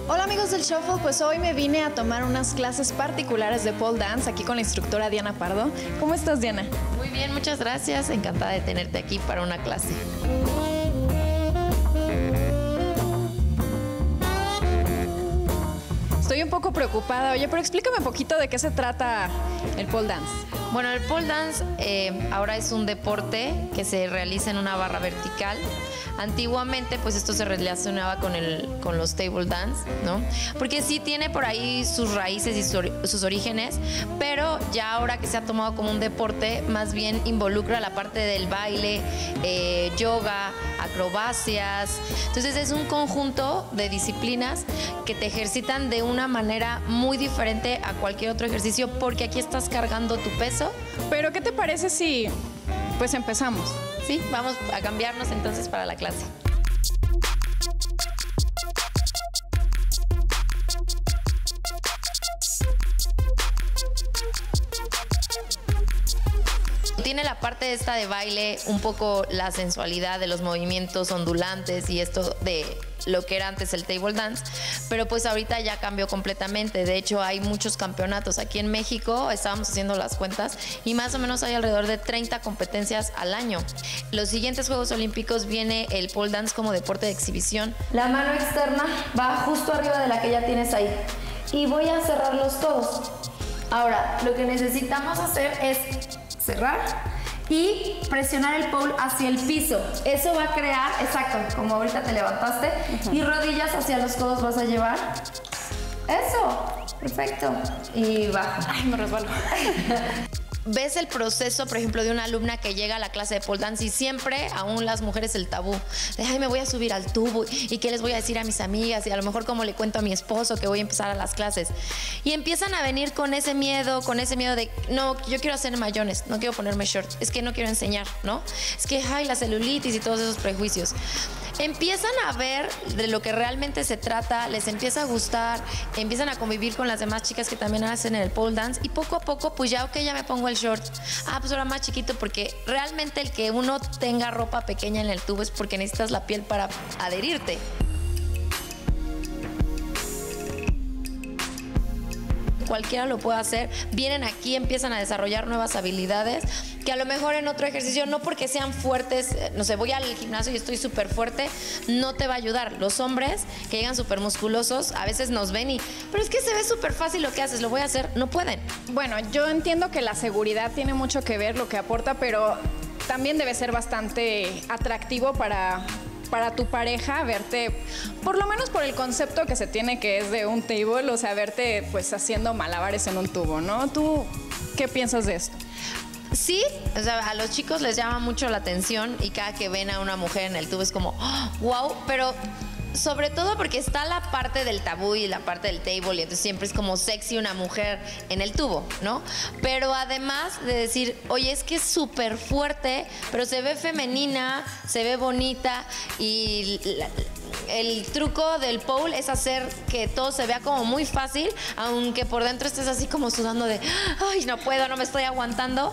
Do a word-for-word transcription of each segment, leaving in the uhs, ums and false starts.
Hola amigos del Shuffle, pues hoy me vine a tomar unas clases particulares de pole dance aquí con la instructora Diana Pardo. ¿Cómo estás, Diana? Muy bien, muchas gracias. Encantada de tenerte aquí para una clase. Estoy un poco preocupada. Oye, pero explícame un poquito de qué se trata el pole dance. Bueno, el pole dance eh, ahora es un deporte que se realiza en una barra vertical. Antiguamente, pues esto se relacionaba con, el, con los table dance, ¿no? Porque sí tiene por ahí sus raíces y su, sus orígenes, pero ya ahora que se ha tomado como un deporte, más bien involucra la parte del baile, eh, yoga, acrobacias. Entonces es un conjunto de disciplinas que te ejercitan de una manera muy diferente a cualquier otro ejercicio, porque aquí estás cargando tu peso. Pero ¿qué te parece si pues empezamos? Sí, vamos a cambiarnos entonces para la clase. Tiene la parte esta de baile, un poco la sensualidad de los movimientos ondulantes y esto de lo que era antes el table dance, pero pues ahorita ya cambió completamente. De hecho, hay muchos campeonatos. Aquí en México estábamos haciendo las cuentas y más o menos hay alrededor de treinta competencias al año. Los siguientes Juegos Olímpicos viene el pole dance como deporte de exhibición. La mano externa va justo arriba de la que ya tienes ahí y voy a cerrar los codos. Ahora, lo que necesitamos hacer es cerrar y presionar el pole hacia el piso. Eso va a crear, exacto, como ahorita te levantaste, uh-huh. Y rodillas hacia los codos vas a llevar. Eso, perfecto. Y baja. Ay, me resbalo. Ves el proceso, por ejemplo, de una alumna que llega a la clase de pole dance y siempre, aún las mujeres, el tabú de, ay, me voy a subir al tubo y qué les voy a decir a mis amigas y a lo mejor cómo le cuento a mi esposo que voy a empezar a las clases. Y empiezan a venir con ese miedo, con ese miedo de, no, yo quiero hacer mayones, no quiero ponerme short, es que no quiero enseñar, ¿no? Es que, ay, la celulitis y todos esos prejuicios. Empiezan a ver de lo que realmente se trata, les empieza a gustar, empiezan a convivir con las demás chicas que también hacen el pole dance y poco a poco, pues ya, ok, ya me pongo el short. Ah, pues ahora más chiquito, porque realmente el que uno tenga ropa pequeña en el tubo es porque necesitas la piel para adherirte. Cualquiera lo puede hacer. Vienen aquí, empiezan a desarrollar nuevas habilidades que a lo mejor en otro ejercicio, no porque sean fuertes, no sé, voy al gimnasio y estoy súper fuerte, no te va a ayudar. Los hombres que llegan súper musculosos a veces nos ven y, pero es que se ve súper fácil lo que haces, lo voy a hacer, no pueden. Bueno, yo entiendo que la seguridad tiene mucho que ver, lo que aporta, pero también debe ser bastante atractivo para... para tu pareja verte, por lo menos por el concepto que se tiene que es de un table, o sea, verte pues haciendo malabares en un tubo, ¿no? ¿Tú qué piensas de esto? Sí, o sea, a los chicos les llama mucho la atención y cada que ven a una mujer en el tubo es como, oh, wow, pero sobre todo porque está la parte del tabú y la parte del table y entonces siempre es como sexy una mujer en el tubo, ¿no? Pero además de decir, oye, es que es súper fuerte, pero se ve femenina, se ve bonita y la, el truco del pole es hacer que todo se vea como muy fácil, aunque por dentro estés así como sudando de, ay, no puedo, no me estoy aguantando.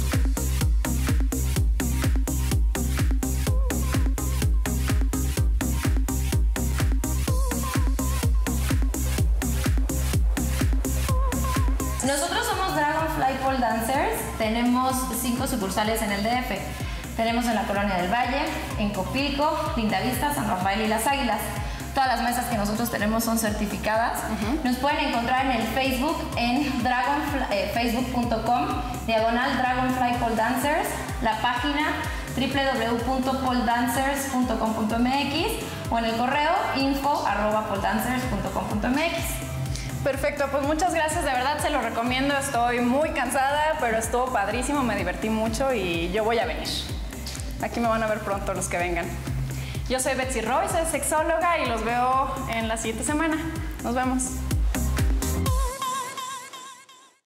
Nosotros somos Dragonfly Pole Dancers, tenemos cinco sucursales en el D F. Tenemos en la Colonia del Valle, en Copilco, Lindavista, San Rafael y Las Águilas. Todas las mesas que nosotros tenemos son certificadas. Uh-huh. Nos pueden encontrar en el Facebook, en dragonfly, eh, facebook punto com, diagonal Dragonfly Pole Dancers, la página w w w punto pole dancers punto com punto m x o en el correo info arroba pole dancers punto com punto m x. Perfecto, pues muchas gracias, de verdad se lo recomiendo, estoy muy cansada, pero estuvo padrísimo, me divertí mucho y yo voy a venir. Aquí me van a ver pronto los que vengan. Yo soy Betsy Roy, soy sexóloga y los veo en la siguiente semana. Nos vemos.